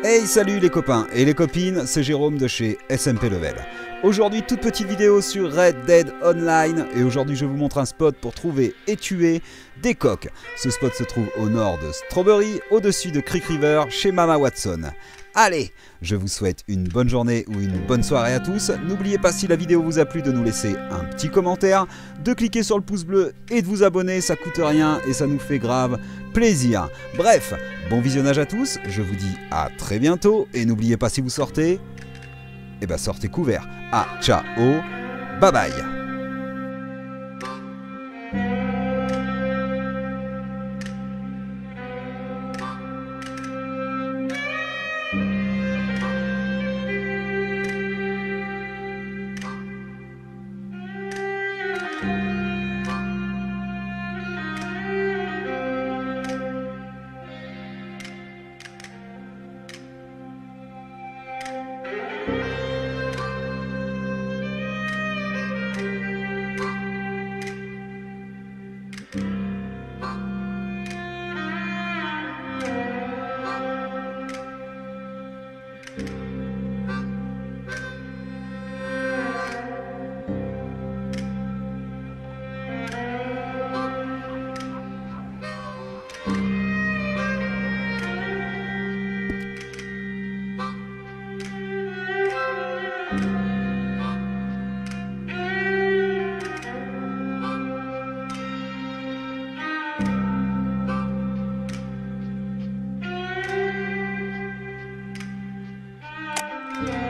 Hey, salut les copains et les copines, c'est Jérôme de chez SMP Level. Aujourd'hui, toute petite vidéo sur Red Dead Online et aujourd'hui je vous montre un spot pour trouver et tuer des coqs. Ce spot se trouve au nord de Strawberry, au-dessus de Creek River, chez Mama Watson. Allez, je vous souhaite une bonne journée ou une bonne soirée à tous. N'oubliez pas, si la vidéo vous a plu, de nous laisser un petit commentaire, de cliquer sur le pouce bleu et de vous abonner, ça coûte rien et ça nous fait grave plaisir. Bref, bon visionnage à tous, je vous dis à très bientôt et n'oubliez pas, si vous sortez, sortez couvert. Ah, ciao, bye bye. Yeah.